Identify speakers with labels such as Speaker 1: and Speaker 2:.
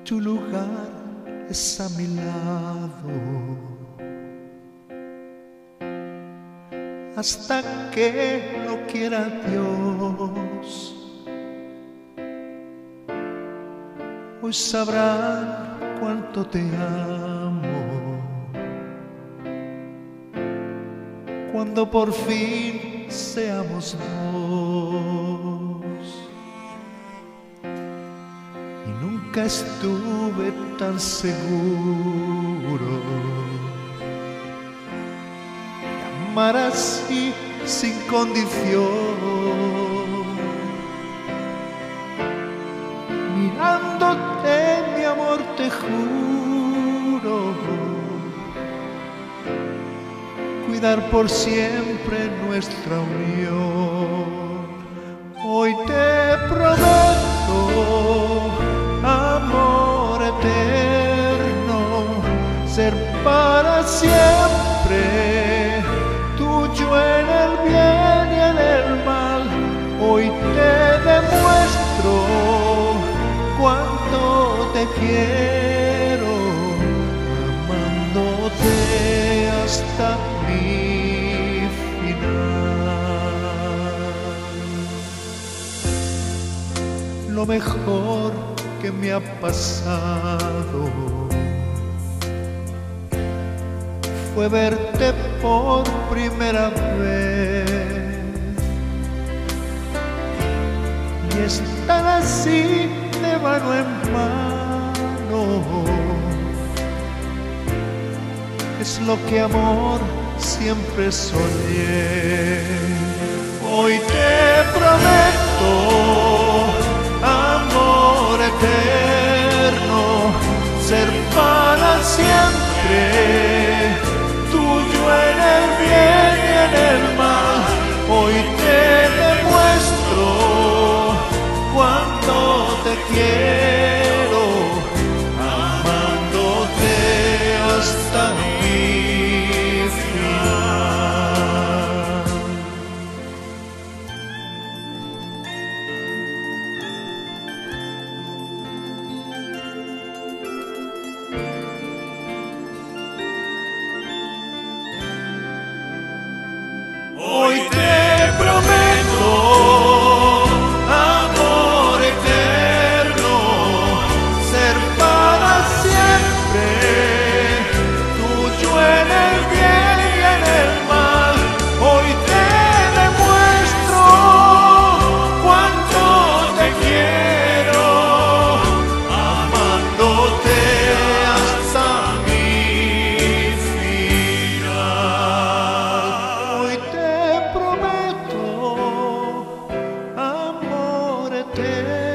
Speaker 1: tu lugar es a mi lado, hasta que no quiera Dios. Hoy sabrán cuánto te amo, cuando por fin seamos dos. Y nunca estuve tan seguro de amar así sin condición. Mirándote, mi amor, te juro cuidar por siempre nuestra unión. Hoy te prometo amor eterno, ser para siempre tuyo en el bien y en el mal. Hoy te demuestro cuánto te quiero, amándote hasta mi final. Lo mejor que me ha pasado fue verte por primera vez y estar así de mano en mano. Es lo que amor siempre soñé. Hoy te prometo amor eterno, ser para siempre tuyo en el bien y en el mal. Hoy te demuestro cuánto te quiero, amándote hasta mi final. Hoy te prometo amor eterno, ser para siempre tuyo en el bien y en el mal. Hoy te demuestro cuánto te quiero, amándote hasta mi final. Hoy te prometo amor eterno.